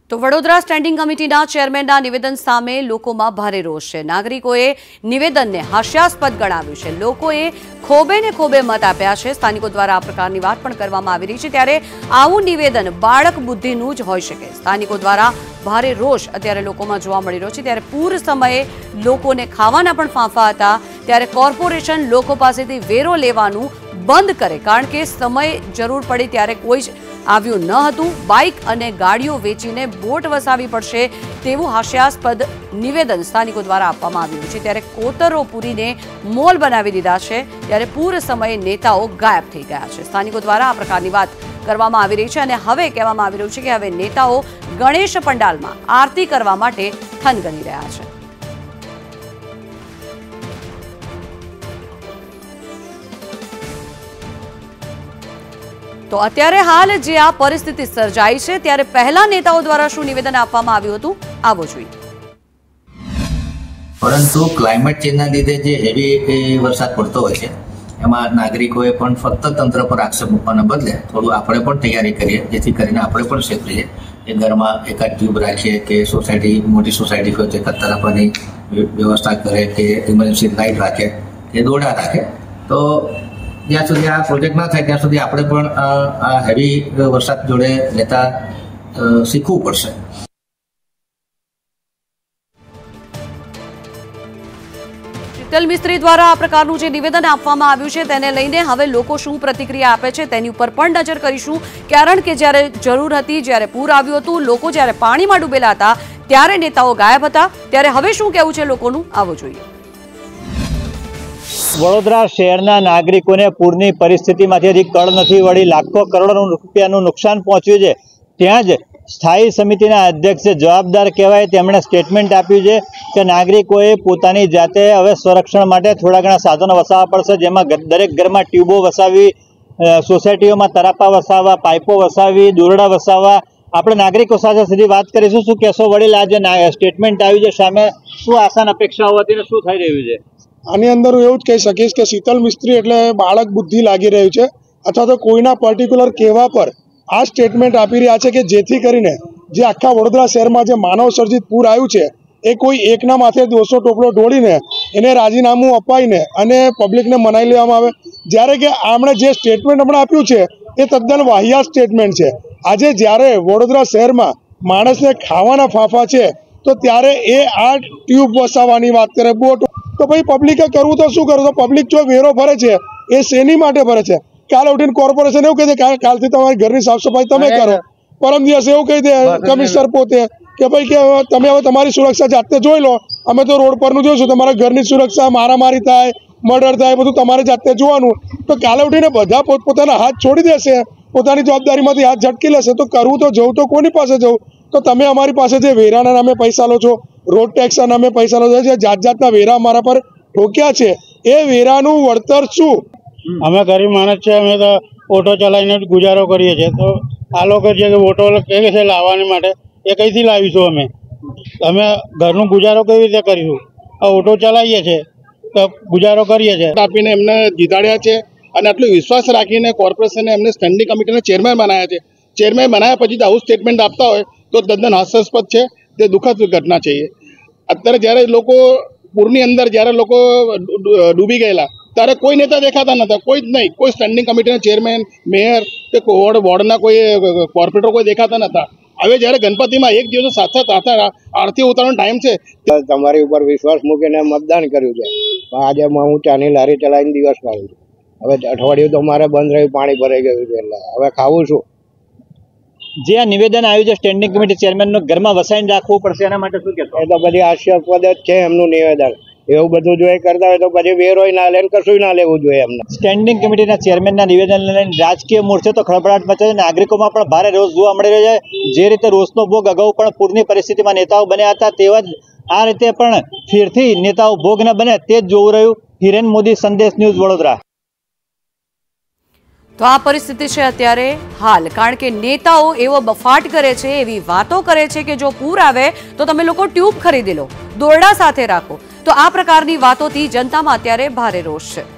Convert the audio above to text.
તો વડોદરા સ્ટેન્ડિંગ કમિટીના ચેરમેનના નિવેદન સામે લોકોમાં ભારે રોષ છે। નાગરિકોએ નિવેદનને હાસ્યાસ્પદ ગણાવ્યું છે। લોકોએ ખોબેને ખોબે મત આપ્યા છે। સ્થાનિકો દ્વારા આ પ્રકારની વાત પણ કરવામાં આવી રહી છે, ત્યારે આવું નિવેદન બાળક બુદ્ધિનું જ હોઈ શકે। સ્થાનિકો દ્વારા ભારે રોષ અત્યારે લોકોમાં જોવા મળી રહ્યો છે। ત્યારે પૂર સમયે લોકોને ખાવાના પણ ફાંફા હતા, ત્યારે કોર્પોરેશન લોકો પાસેથી વેરો લેવાનું બંધ કરે, કારણ કે સમય જરૂર પડે ત્યારે કોઈ જ આવ્યું ન હતું। બાઇક અને ગાડીઓ વેચીને બોટ વસાવી પડશે તેવું હાસ્યાસ્પદ નિવેદન સ્થાનિકો દ્વારા આપવામાં આવ્યું છે। ત્યારે કોતરો પૂરીને મોલ બનાવી દીધા છે, ત્યારે પૂર સમયે નેતાઓ ગાયબ થઈ ગયા છે। સ્થાનિકો દ્વારા આ પ્રકારની વાત કરવામાં આવી રહી છે અને હવે કહેવામાં આવી રહ્યું છે કે હવે નેતાઓ ગણેશ પંડાલમાં આરતી કરવા માટે થનગની રહ્યા છે। તો અત્યારે હાલ જે આ પરિસ્થિતિ સર્જાઈ છે, ત્યારે પહેલા નેતાઓ દ્વારા શું નિવેદન આપવામાં આવ્યું હતું, આવો જોઈએ। પરંતુ ક્લાઇમેટ ચેન્જના લીધે જે હેવી વરસાદ પડતો હોય છે, એમાં નાગરિકોએ પણ ફક્ત તંત્ર પર આક્ષેપ મૂકવાના બદલે થોડું આપણે પણ તૈયારી કરીએ, જેથી કરીને આપણે પણ સેફ રહીએ। એ ઘરમાં એકાદ ટ્યુબ રાખીએ કે સોસાયટી મોટી સોસાયટી હોય તો એકાદ તરાપવાની વ્યવસ્થા કરે કે ઇમરજન્સી લાઇટ રાખે કે દોરડા રાખે। તો જ્યાં સુધી આ પ્રોજેક્ટ ના થાય ત્યાં સુધી આપણે પણ આ હેવી વરસાદ જોડે લેતા શીખવું પડશે। શીતલ મિસ્ત્રી દ્વારા આ પ્રકારનું જે નિવેદન આપવામાં આવ્યું છે તેને લઈને હવે લોકો શું પ્રતિક્રિયા આપે છે તેની ઉપર પણ નજર કરીશું, કારણ કે જ્યારે જરૂર હતી, જ્યારે પૂર આવ્યું હતું, લોકો જ્યારે પાણીમાં ડૂબેલા હતા, ત્યારે નેતાઓ ગાયબ હતા, ત્યારે હવે શું કહેવું છે લોકોનું, આવો જોઈએ। વડોદરા શહેરના નાગરિકોને પૂરની પરિસ્થિતિમાંથી હજી કળ નથી વળી, લાખો કરોડો રૂપિયાનું નુકસાન પહોંચ્યું છે। ત્યાં જ સ્થાયી સમિતિના અધ્યક્ષે જવાબદાર કહેવાય તેમણે સ્ટેટમેન્ટ આપ્યું છે કે નાગરિકોએ પોતાની જાતે હવે સંરક્ષણ માટે થોડા ઘણા સાધનો વસાવવા પડશે, જેમાં દરેક ઘરમાં ટ્યુબો વસાવવી, સોસાયટીઓમાં તરાપા વસાવવા, પાઇપો વસાવવી, દોરડા વસાવવા। આપણે નાગરિકો સાથે સીધી વાત કરીશું। શું કહેશો વડીલ, આ જે સ્ટેટમેન્ટ આવ્યું છે સામે શું આશા અપેક્ષાઓ હતી ને શું થઈ રહ્યું છે? આની અંદર હું એવું જ કહી શકીશ કે શીતલ મિસ્ત્રી એટલે બાળક બુદ્ધિ લાગી રહ્યું છે, અથવા તો કોઈના પર્ટિક્યુલર કહેવા પર આ સ્ટેટમેન્ટ આપી રહ્યા છે કે જેથી કરીને જે આખા વડોદરા શહેરમાં જે માનવ સર્જિત પૂર આવ્યું છે એ કોઈ એકના માથે દોષો ટોપલો ઢોળીને એને રાજીનામું અપાઈને અને પબ્લિકને મનાઈ લેવામાં આવે, જ્યારે કે આમણે જે સ્ટેટમેન્ટ હમણાં આપ્યું છે એ તદ્દન વાહિયાત સ્ટેટમેન્ટ છે। આજે જ્યારે વડોદરા શહેરમાં માણસને ખાવાના ફાંફા છે તો ત્યારે એ આ ટ્યુબ વસાવવાની વાત કરે, બોટ, તો ભાઈ પબ્લિકે કરવું તો શું કરવું? તો પબ્લિક જો વેરો ભરે છે એ શેની માટે ભરે છે? કાલે ઉઠીને કોર્પોરેશન એવું કહી દે કાલથી તમારી ઘરની સાફ સફાઈ તમે કરો, પરમ દિવસે એવું કહી દે કમિશનર પોતે કે ભાઈ કે તમે હવે તમારી સુરક્ષા જાતે જોઈ લો, અમે તો રોડ પરનું જોઈશું, તમારા ઘરની સુરક્ષા, મારામારી થાય, મર્ડર થાય, બધું તમારે જાતે જોવાનું। તો કાલે ઉઠીને બધા પોતપોતાના હાથ છોડી દેશે, પોતાની જવાબદારીમાંથી હાથ ઝટકી લેશે, તો કરવું તો જવું તો કોની પાસે જવું? તો તમે અમારી પાસે જે વેરાના નામે પૈસા લો છો, રોડ ટેક્સના નામે પૈસા લો છો, જે જાત જાતના વેરા અમારા પર ઠોક્યા છે, એ વેરાનું વળતર શું? અમે ગરીબ માણસ છે, અમે તો ઓટો ચલાવીને ગુજારો કરીએ છીએ। તો આ લોકો જે ઓટો કહે છે લાવવાની માટે, એ કઈથી લાવીશું? અમે ઘરનું ગુજારો કેવી રીતે કરીશું? આ ઓટો ચલાવીએ છીએ તો ગુજારો કરીએ છીએ। આપીને એમને જીતાડ્યા છે અને આટલો વિશ્વાસ રાખીને કોર્પોરેશને એમને સ્ટેન્ડિંગ કમિટીના ચેરમેન બનાવ્યા છે। ચેરમેન બનાવ્યા પછી આવું સ્ટેટમેન્ટ આપતા હોય તો તદ્દન હાસ્યાસ્પદ છે, તે દુઃખદ ઘટના છે। અત્યારે જ્યારે લોકો પૂરની અંદર જ્યારે લોકો ડૂબી ગયેલા ત્યારે કોઈ નેતા દેખાતા નહોતા, કોઈ જ નહીં, કોઈ સ્ટેન્ડિંગ કમિટીના ચેરમેન, મેયર કે વોર્ડના કોઈ કોર્પોરેટર કોઈ દેખાતા નહોતા। હવે જ્યારે ગણપતિમાં એક દિવસ સાથે આરતી ઉતારવાનો ટાઈમ છે, તમારી ઉપર વિશ્વાસ મૂકીને મતદાન કર્યું છે, આજે હું ચાની લારી ચલાવીને દિવસ કાઢું છું। હવે અઠવાડિયું તો મારે બંધ રહ્યું, પાણી ભરાઈ ગયું છે, એટલે હવે ખાવું છું। જે આ નિવેદન આવ્યું છે સ્ટેન્ડિંગ કમિટી ચેરમેનનું ઘરમાં વસાઈને રાખવું પડશે, એના માટે શું કહેશો? એ તો બધી હાસ્યાસ્પદ જ છે એમનું નિવેદન। એવું બધું જો એ કરતા હોય તો પછી વેરોય ના લે, કશું ના લેવું જોઈએ એમને। સ્ટેન્ડિંગ કમિટીના ચેરમેનના નિવેદન લઈને રાજકીય મોરચે તો ખળભળાટ મચે છે, નાગરિકોમાં પણ ભારે રોષ જોવા મળી રહ્યો છે। જે રીતે રોષનો ભોગ અગાઉ પણ પૂરની પરિસ્થિતિમાં નેતાઓ બન્યા હતા, તેવા જ આ રીતે પણ ફેરથી નેતાઓ ભોગ ન બને તે જ જોવું રહ્યું। હિરેન મોદી, સંદેશ ન્યૂઝ, વડોદરા। તો આ પરિસ્થિતિ છે અત્યારે હાલ, કારણ કે નેતાઓ એવો બફાટ કરે છે, એવી વાતો કરે છે કે જો પૂર આવે તો તમે લોકો ટ્યુબ ખરીદી લો, દોરડા સાથે રાખો। તો આ પ્રકારની વાતોથી જનતામાં અત્યારે ભારે રોષ છે।